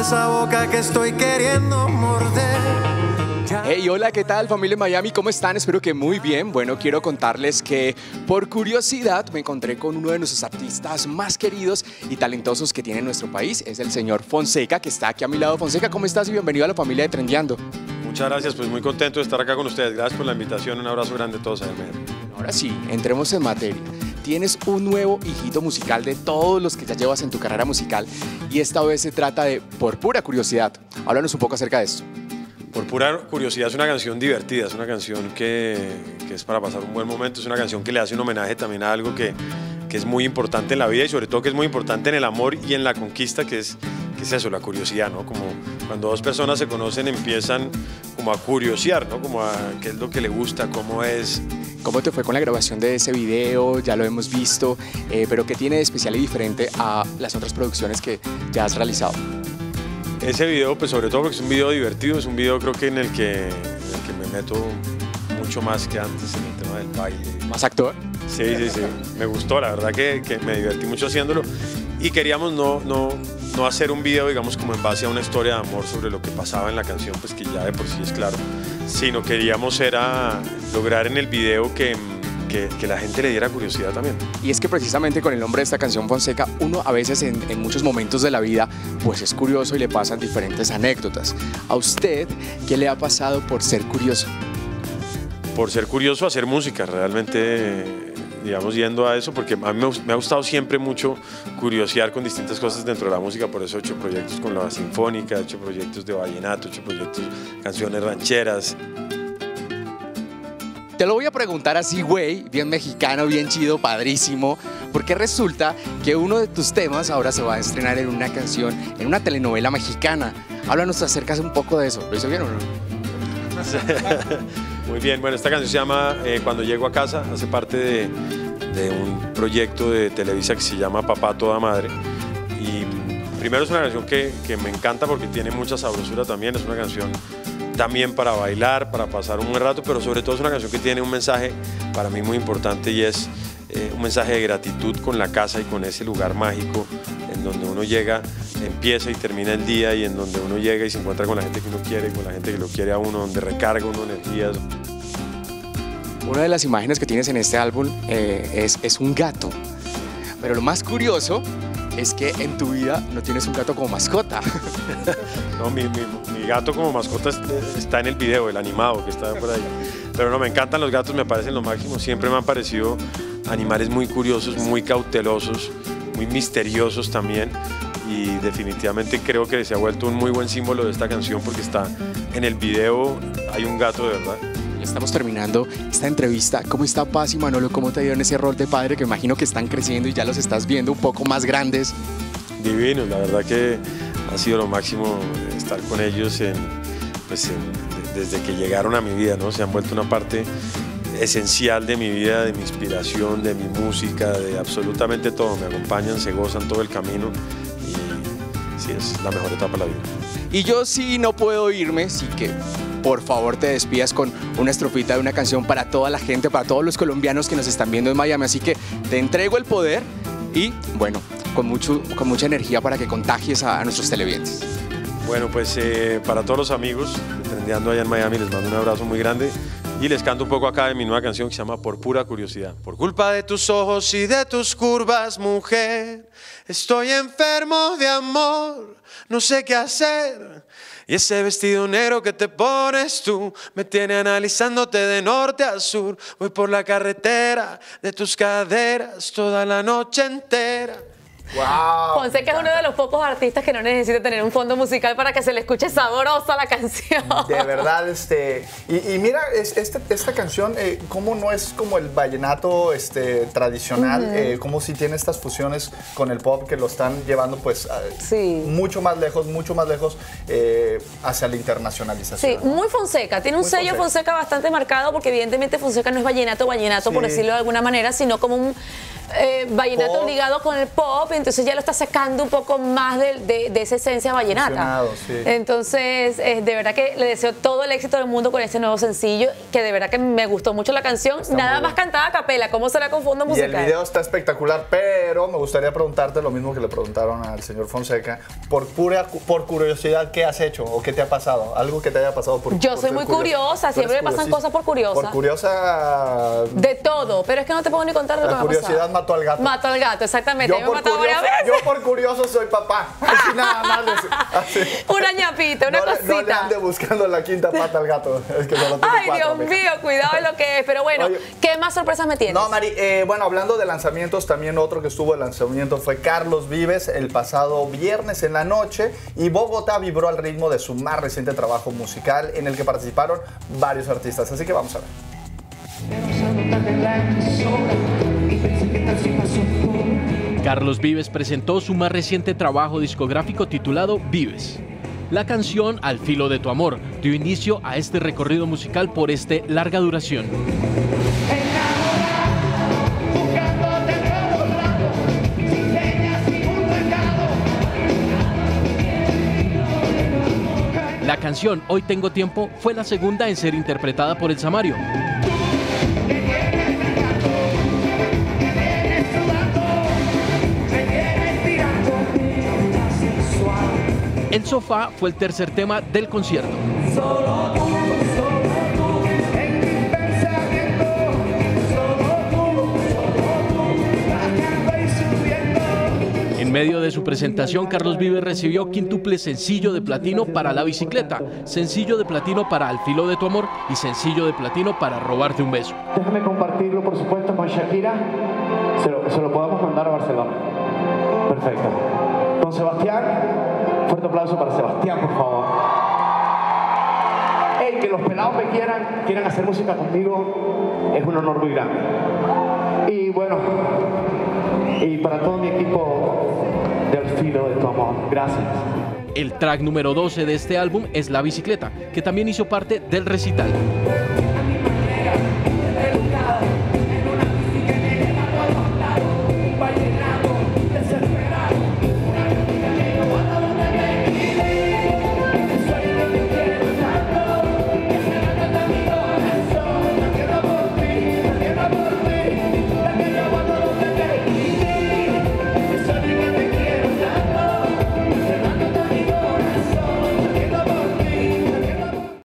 esa boca que estoy queriendo morder. Hey, hola, ¿qué tal, familia Miami? ¿Cómo están? Espero que muy bien. Bueno, quiero contarles que por curiosidad me encontré con uno de nuestros artistas más queridos y talentosos que tiene nuestro país. Es el señor Fonseca, que está aquí a mi lado. Fonseca, ¿cómo estás? Y bienvenido a la familia de Trendeando. Muchas gracias, pues muy contento de estar acá con ustedes. Gracias por la invitación, un abrazo grande a todos. Ahora sí, entremos en materia. Tienes un nuevo hijito musical de todos los que ya llevas en tu carrera musical y esta vez se trata de Por Pura Curiosidad. Háblanos un poco acerca de esto. Por Pura Curiosidad es una canción divertida, es una canción que es para pasar un buen momento, es una canción que le hace un homenaje también a algo que es muy importante en la vida y sobre todo que es muy importante en el amor y en la conquista, que es eso, la curiosidad, ¿no? Como cuando dos personas se conocen empiezan como a curiosear, ¿no? Como a qué es lo que le gusta, cómo es. ¿Cómo te fue con la grabación de ese video? Ya lo hemos visto, pero ¿qué tiene de especial y diferente a las otras producciones que ya has realizado? Ese video, pues sobre todo porque es un video divertido, es un video creo que en el que me meto mucho más que antes en el tema del baile. ¿Más actor? Sí, me gustó, la verdad que me divertí mucho haciéndolo y queríamos no hacer un video, digamos, como en base a una historia de amor sobre lo que pasaba en la canción, pues que ya de por sí es claro, sino queríamos lograr en el video que la gente le diera curiosidad también. Y es que precisamente con el nombre de esta canción, Fonseca, uno a veces en muchos momentos de la vida pues es curioso y le pasan diferentes anécdotas. ¿A usted qué le ha pasado por ser curioso? Por ser curioso, hacer música, realmente, digamos, yendo a eso, porque a mí me ha gustado siempre mucho curiosear con distintas cosas dentro de la música, por eso he hecho proyectos con la Sinfónica, he hecho proyectos de vallenato, he hecho proyectos, canciones rancheras. Te lo voy a preguntar así, güey, bien mexicano, bien chido, padrísimo, porque resulta que uno de tus temas ahora se va a estrenar en una canción, en una telenovela mexicana. Háblanos acerca un poco de eso. ¿Lo hice bien o no? Muy bien, bueno, esta canción se llama Cuando Llego a Casa, hace parte de un proyecto de Televisa que se llama Papá a Toda Madre. Y primero es una canción que me encanta porque tiene mucha sabrosura también, es una canción también para bailar, para pasar un buen rato, pero sobre todo es una canción que tiene un mensaje para mí muy importante y es un mensaje de gratitud con la casa y con ese lugar mágico en donde uno llega, empieza y termina el día y en donde uno llega y se encuentra con la gente que uno quiere, con la gente que lo quiere a uno, donde recarga uno energías. Una de las imágenes que tienes en este álbum es un gato, pero lo más curioso es que en tu vida no tienes un gato como mascota. No, mi gato como mascota está en el video, el animado que está por ahí. Pero no, me encantan los gatos, me parecen lo máximo. Siempre me han parecido animales muy curiosos, muy cautelosos, muy misteriosos también. Y definitivamente creo que se ha vuelto un muy buen símbolo de esta canción porque está en el video, hay un gato de verdad. Estamos terminando esta entrevista. ¿Cómo está Paz y Manolo? ¿Cómo te dieron ese rol de padre que imagino que están creciendo y ya los estás viendo un poco más grandes? Divinos, la verdad que ha sido lo máximo estar con ellos desde que llegaron a mi vida, ¿no? Se han vuelto una parte esencial de mi vida, de mi inspiración, de mi música, de absolutamente todo. Me acompañan, se gozan todo el camino y sí, es la mejor etapa de la vida. Y yo sí no puedo irme, sí que por favor te despidas con una estrofita de una canción para toda la gente, para todos los colombianos que nos están viendo en Miami. Así que te entrego el poder y bueno, con mucha energía para que contagies a nuestros televidentes. Bueno, pues para todos los amigos de Trendeando allá en Miami les mando un abrazo muy grande y les canto un poco acá de mi nueva canción que se llama Por Pura Curiosidad. Por culpa de tus ojos y de tus curvas, mujer, estoy enfermo de amor, no sé qué hacer. Y ese vestido negro que te pones tú me tiene analizándote de norte a sur. Voy por la carretera de tus caderas toda la noche entera. Wow, Fonseca es uno de los pocos artistas que no necesita tener un fondo musical para que se le escuche sabrosa la canción. De verdad, y mira, esta canción, cómo no es como el vallenato tradicional, cómo sí tiene estas fusiones con el pop que lo están llevando pues sí, mucho más lejos hacia la internacionalización. Sí, ¿no? Muy Fonseca, tiene un muy sello Fonseca bastante marcado porque evidentemente Fonseca no es vallenato, sí, por decirlo de alguna manera, sino como un vallenato pop, ligado con el pop entonces ya lo está sacando un poco más de esa esencia vallenata. Sí. Entonces, de verdad que le deseo todo el éxito del mundo con este nuevo sencillo, que de verdad que me gustó mucho la canción. Está nada más cantada a capela, ¿cómo será con fondo musical? Y el video está espectacular, pero me gustaría preguntarte lo mismo que le preguntaron al señor Fonseca. Por curiosidad, ¿qué has hecho o qué te ha pasado? Algo que te haya pasado por Yo soy muy curiosa, siempre me pasan cosas por curiosa. Por curiosa... De todo, pero es que no te puedo ni contar lo que me ha pasado. La curiosidad mató al gato. Mató al gato, exactamente. Yo por curioso soy papá. Así nada más. Así. Una ñapita, una cosita. No le ande buscando la quinta pata al gato. Es que solo tiene Ay, cuatro, Dios mío, cuidado en lo que es. Pero bueno, Oye, ¿qué más sorpresas me tienes? No, Mari, bueno, hablando de lanzamientos, también otro que estuvo de lanzamiento fue Carlos Vives el pasado viernes en la noche, y Bogotá vibró al ritmo de su más reciente trabajo musical en el que participaron varios artistas. Así que vamos a ver. Carlos Vives presentó su más reciente trabajo discográfico titulado Vives. La canción Al filo de tu amor dio inicio a este recorrido musical por larga duración. La canción Hoy tengo tiempo fue la segunda en ser interpretada por El Samario. El Sofá fue el tercer tema del concierto. En medio de su presentación, Carlos Vives recibió quíntuple sencillo de platino para La Bicicleta, sencillo de platino para Al filo de tu amor y sencillo de platino para Robarte un beso. Déjame compartirlo, por supuesto, con Shakira. Se lo podemos mandar a Barcelona. Perfecto. Con Sebastián, fuerte aplauso para Sebastián, por favor. Hey, que los pelados me quieran hacer música conmigo, es un honor muy grande. Y bueno, y para todo mi equipo de Al filo de tu amor, gracias. El track número 12 de este álbum es La Bicicleta, que también hizo parte del recital.